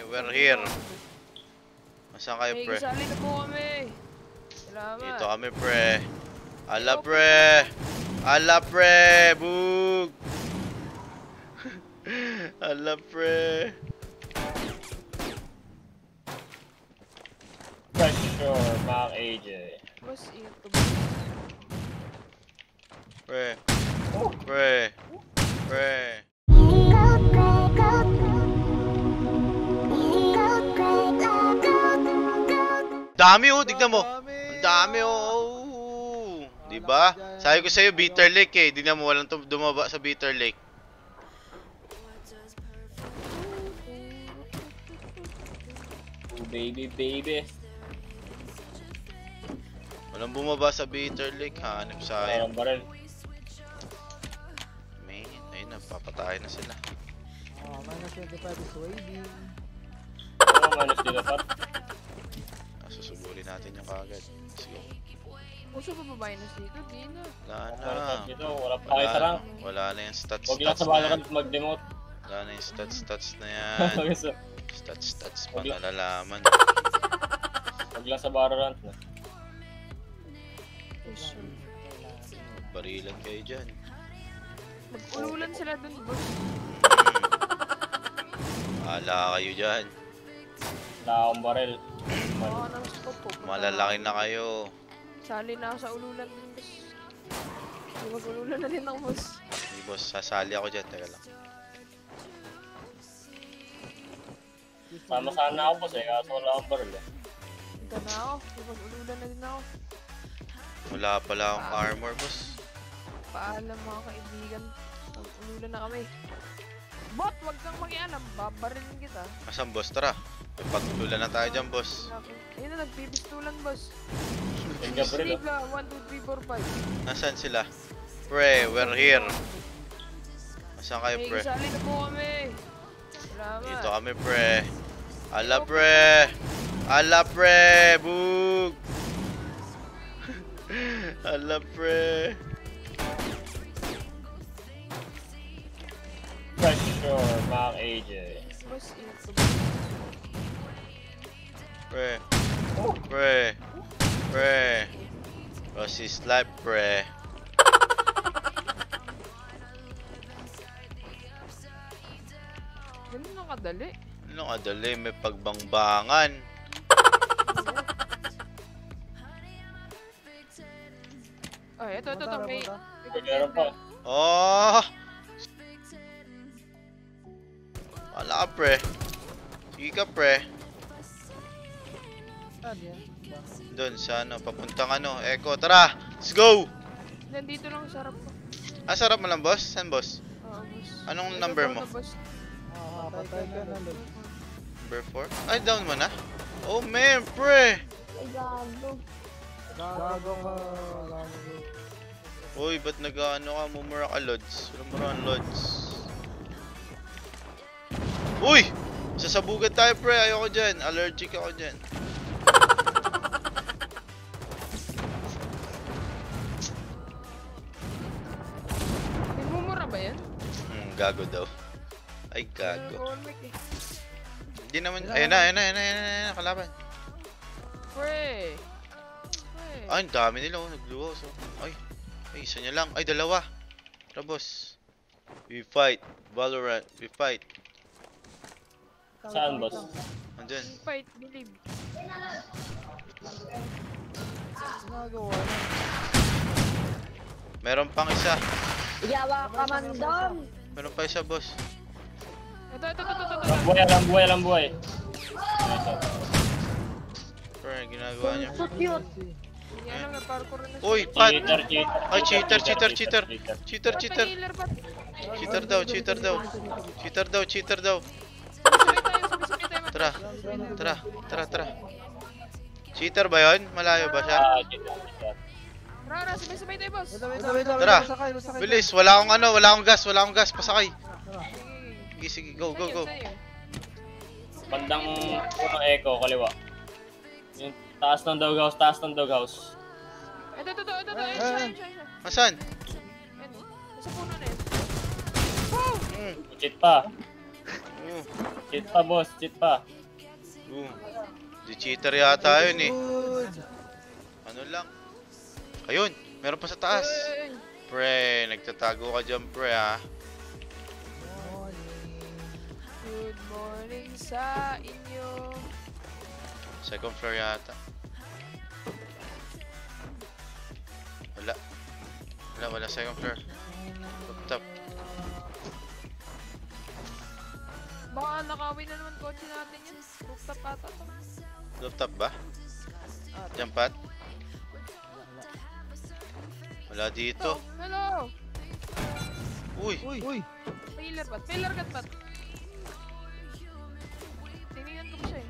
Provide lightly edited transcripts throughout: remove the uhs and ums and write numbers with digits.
we're here. Masaan kayo, pre? Kasali na po kami. Salamat. Dito kami, pre. Ala, pre. Ala, pre. Bug. Ala, pre. Sure, Mac AJ. Mas ito. Pre. Pre. Pre. Dami oh, tignan mo. Ang dami oh. Diba? Sabi ko sa'yo, Bitter Lake eh. Tignan mo, walang dumaba sa Bitter Lake. Oh, baby, baby. Walang bumaba sa Bitter Lake, hanip sayang. Baril. Man, ayun na, papatayin na sila. Minus 25 is waving. Minus dito pa. Susugurin natin yung kagad. Let's go. Puso pa ba minus dito? Di na. Wala na. Dito, wala pa kayo sarang. Wala na yung stats Huwag lang sa Valorant mag-demote. Wala na yung stats na yan. Stats pang nalalaman. Huwag lang sa Valorant na. Barilan kayo dyan. Mag-ululan sila dun, boss. Ala kayo dyan. Wala akong baril. Malalaki na kayo. Sali na ako sa ululan dun, boss. Mag-ululan na din ako, boss. Hindi, boss. Sasali ako dyan. Teka lang. Sama sana ako, boss eh. Kaso wala akong baril eh. Ito na ako. Mag-ululan na din ako. Wala pala akong armor, boss. Paalam mga kaibigan. Mag-ululan na kami. Bot, wag kang makialam. Babarilin kita. Asan, boss? Tara. May patutulan na tayo dyan, boss. Ayun na, nagbibistulan, boss. Tingnan baril Sigla, 1, 2, 3, 4, 5. Nasaan sila? Pre, we're here. Nasaan kayo, pre? Kasali na po kami. Salamat. Dito kami, pre. Ala, pre. Ala, pre. Bug. Ala, pre. Sure, Mac AJ. Mas ito. Pre. Pre. Pre. Rossi's life, pre. Ganun lang kadali. Ano kadali? May pagbangbangan. Ay, ito. May... Meron pa. Oh! Wala ka, pre. Sige ka, pre. Doon sa ano, papuntang ano, Echo. Tara! Let's go! Nandito lang, sarap ko. Ah, sarap mo lang, boss? Saan, boss? Oo, boss. Anong number mo? Patay ka na lang. Number 4? Ay, down mo na? Oh, man, pre! Gago ka. Uy, ba't nag-ano ka? Mumura ka, Lods. Mumura ka, Lods. Uy! Sasabugan tayo, pre. Ayoko dyan. Allergic ako dyan. May mumura ba yan? Gago daw. Ay, gago. Hindi naman. Ayun na. Kalaban. Pre! Ay, ang dami nila. Nagluwas. Ay, isa niya lang. Ay, dalawa. Tara, boss. We fight. Valorant. We fight. Saan, boss? Andyan. Fight, believe. Nagawa na. Meron pang isa. Yawa ka man doon. Meron pa isa, boss. Ito. Alam buhay. Pre, ginagawa niya. So cute. Hindi alam na parkour na siya. Uy, Pat! Cheater. Ay, cheater. Cheater daw. Tara. Cheater ba yun? Malayo ba siya? Rara, sabay tayo, boss. Tara. Bilis, wala akong gas. Pasakay. Sige, go. Bandang unang Echo, kaliwa. Yung taas ng doghouse. Ito. Siya. Nasaan? Ano? Sa puno na yun. Boom! Cheat pa. Cheat pa, boss. Cheat pa. Di cheater yata yun eh. Good. Ano lang. Ayun, meron pa sa taas. Hey! Pre, nagtatago ka dyan pre ha. Morning. Good morning sa inyo. Second floor yata. Wala. Wala second floor. Top. Baka nakawin na naman kotse natin yan. Rooftop ata to. Rooftop ba? Diyan pat? Wala dito. Hello! Uy! Uy. Failure bat? Failure gat bat? Tingnan ko pa siya eh.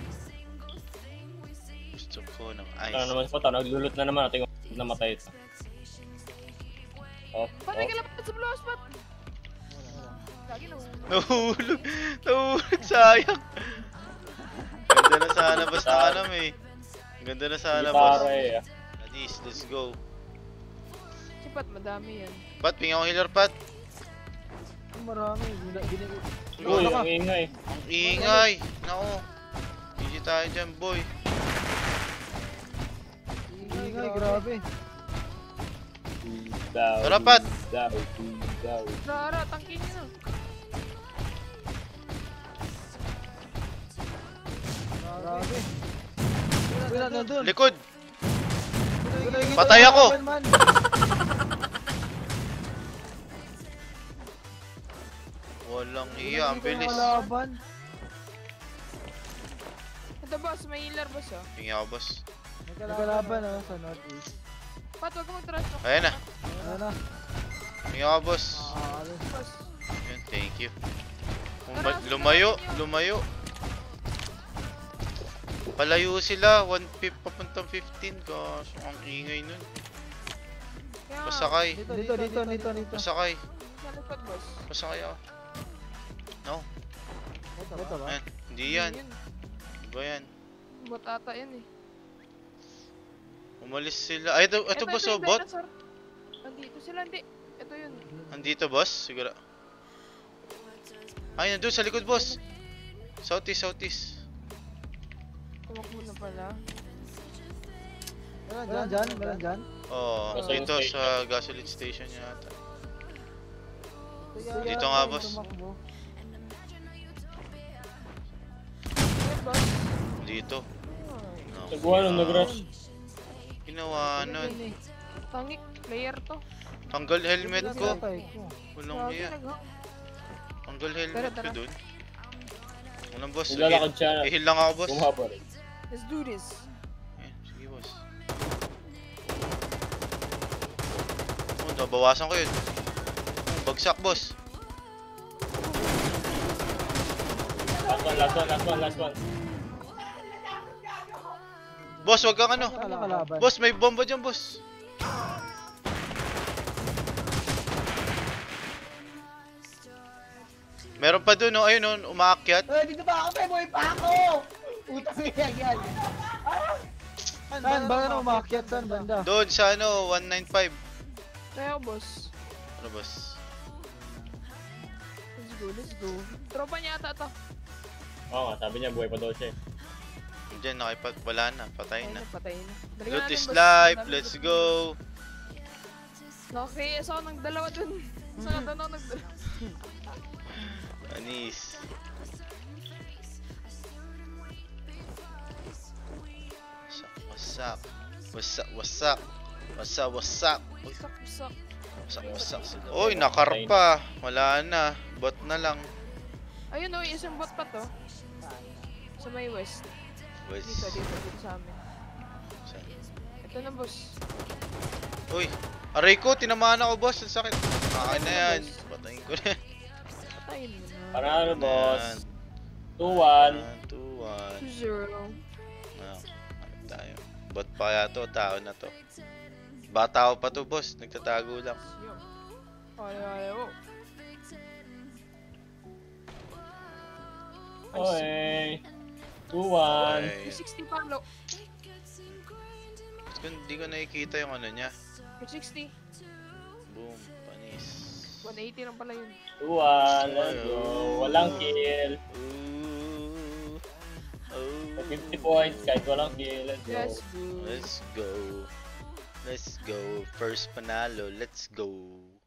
Gusto ko ng Ano ice. naman po to? Naglulot na naman. Tingnan namatay ito. Oh, Ba't may kalapat sa blue spot? Lagi nahulog. Nahulog! Nahulog! Sayang! Ganda na sana boss ng alam eh. Ganda na sana boss. Pare. Adis, let's go. Si Pat, madami yan. Pat, pingin akong healer Pat. Marami. Uy, ang ingay. Ang ingay! Nako. Hindi tayo dyan boy. Ingay, grabe. Tara, Pat. Rara, tangkin nyo na. Grabe. Wala na doon. Likod! Patay ako! Walang iya, ang bilis. Laban. Ito boss, may healer boss oh. Pingin ako boss. Nagkalaban sa northeast. Pat, wag ka mag-trust talk. Ayan na. Ano na? Pingin ako boss. Boss. Yun, thank you. Tara, Lumayo, sundan nyo. lumayo. Palayo sila, 1 papuntang 15. Gosh, ang ingay nun. Kaya nga, Pasakay. Dito. Pasakay. sa likod boss. Pasakay ako. No, Ito ba? ayan. Hindi yan. Yun. Iba yan. Bot ata yan eh. Umalis sila. Ay, ito boss, oh, yung bot. dinosaur. Andito sila, hindi. Ito yun. Andito, boss? Siguro. Ay, nandun sa likod, boss. Southeast. Tumakbo na pala. Meron dyan. Oo, Gasoline dito station. sa gasoline station yata. Dito nga, boss. Ayun boss. Dito. Nagbuhan nung nag-rush. Ginawa nun. Tangik, player to. Tanggal helmet ko. Grabe, Walang iya. naghang. Tanggal helmet ko Tara. dun. Walang boss. Nilalakad siya. I-heal lang ako, boss. Bumaba rin. Let's do this. Eh, sige, boss. Oh, nabawasan ko yun. Oh, bagsak, boss. Last one. Boss, wag kang ano. Kalaban. Boss, may bomba dyan, boss. Meron pa dun, oh. Ayun, oh. Umaakyat. Dito ba ako? May buhay pa ako! Utang yan. Saan ba na umakyat? Saan banda? Doon sa ano, 195. Kaya boss. Ano, boss? Let's go. Tropa niya ata to. Oo nga, sabi niya buhay pa daw siya. Diyan, wala na. Patay na. Patay na. Balikan Loot natin, is boss. life. Dami Let's loot. go. Nakakiyas ako ng dalawa dun. Saan ka doon nagdalawa? Anis. Wasak. Uy, Sak. Uy, nakarpa. Wala na. Bot na lang. Ayun o, isang bot pa to. Sa may west. Dito sa amin. Ito na boss. Uy, aray ko, tinamaan ako, boss. Ang sakit. Akin na yan. Patayin ko na. Patayin mo na. Panalo, boss. 2-1. 2-0. Ano tayo? Bot pa kaya to, tao na to. Bata pa to, boss. Nagtatago lang. Wale, oh. Oy. 2-1. Ay, 260 palo. hindi ko nakikita yung ano niya. 260. Boom, panis. 180 lang pala yun. 2-1, let's go. Walang kill. Ooh. Oh. 50 points kahit walang kill. Let's go. Let's go. Let's go. Let's go. First panalo. Let's go.